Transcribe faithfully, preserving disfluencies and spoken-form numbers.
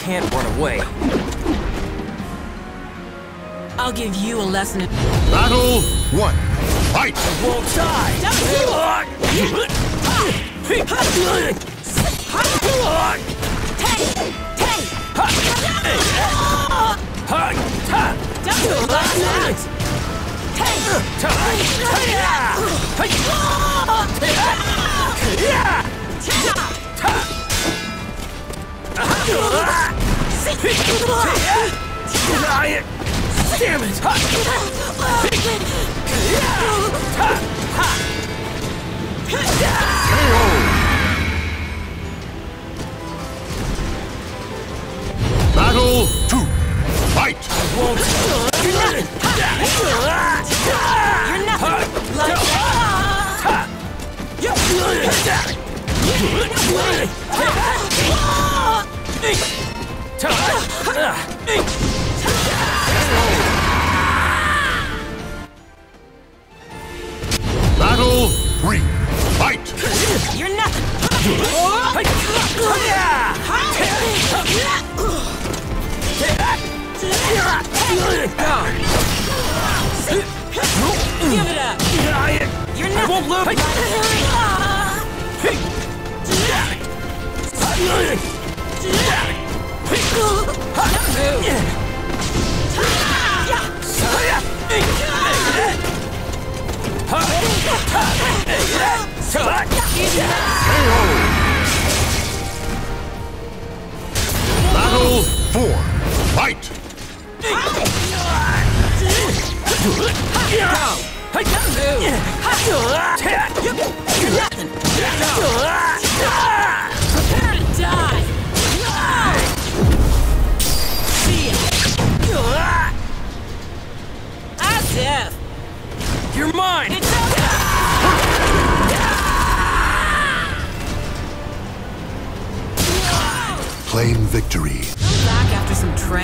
can't run away. I'll give you a lesson in... Battle one. Fight! I won't die! Damn it! Battle two. Fight! I won't. You're nothing! You're nothing! Like that! Battle three. Fight! You're nothing! Give it up! You're nothing! I won't live! Battle four. Fight! You're nothing! Prepare to die! See ya! I'm deaf! You're mine! It's over! Claim victory. Come back after some training.